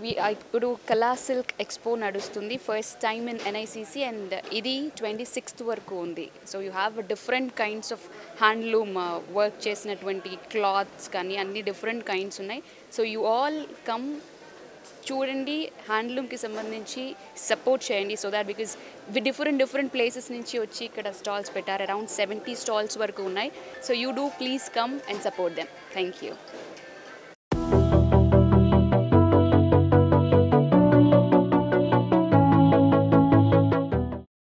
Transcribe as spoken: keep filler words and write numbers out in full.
వి ఇప్పుడు Kala silk expo నడుస్తుంది first time in NICC and ఇది ట్వంటీ సిక్స్త్ వరకు ఉంది. So you have different kinds of handloom work చేసినటువంటి క్లాత్స్ కానీ అన్ని డిఫరెంట్ కైండ్స్ ఉన్నాయి. సో యూ ఆల్ కమ్ చూడండి, హ్యాండ్లూమ్కి సంబంధించి సపోర్ట్ చేయండి. So that because different different places నుంచి వచ్చి ఇక్కడ స్టాల్స్ పెట్టారు. అరౌండ్ సెవెంటీ స్టాల్స్ వరకు ఉన్నాయి. So you do please come and support them. Thank you.